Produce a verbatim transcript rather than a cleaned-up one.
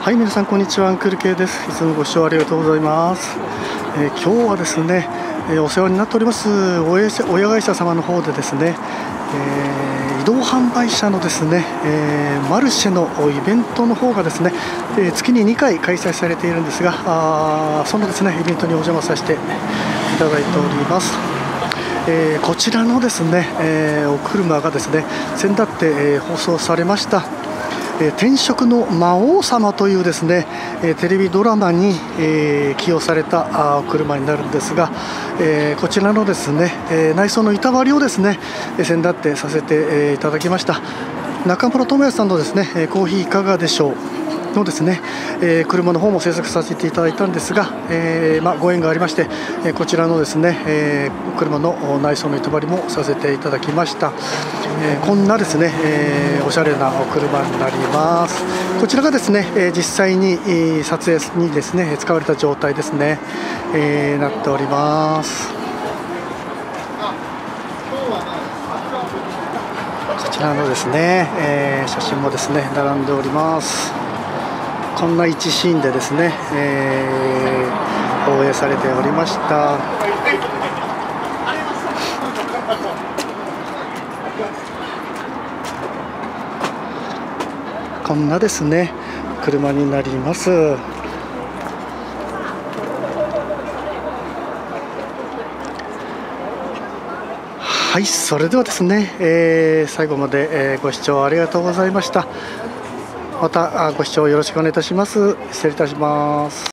はい、皆さんこんにちは、アンクル K です。いつもご視聴ありがとうございます。えー、今日はですね、えー、お世話になっております親親会社様の方でですね、えー、移動販売車のですね、えー、マルシェのイベントの方がですね、えー、月ににかい開催されているんですが、あそのですねイベントにお邪魔させていただいております。えー、こちらのですね、えー、お車がですね先だって、えー、放送されましたえー、転職の魔王様というですね、えー、テレビドラマに、えー、起用されたあ車になるんですが、えー、こちらのですね、えー、内装の板張りをですね先だってさせて、えー、いただきました。中村智也さんのですねコーヒーいかがでしょうのですね、えー、車の方も制作させていただいたんですが、えーまあ、ご縁がありまして、えー、こちらのですね、えー、車の内装の板張りもさせていただきました。えー、こんなですね、えー、おしゃれなお車になります。こちらがですね、えー、実際に、えー、撮影にですね使われた状態ですね、えー、なっております。こちらのですね、えー、写真もですね並んでおります。こんな一シーンでですね、えー、放映されておりました。こんなですね車になります。はい、それではですね、えー、最後まで、えー、ご視聴ありがとうございました。またご視聴よろしくお願いいたします。失礼いたします。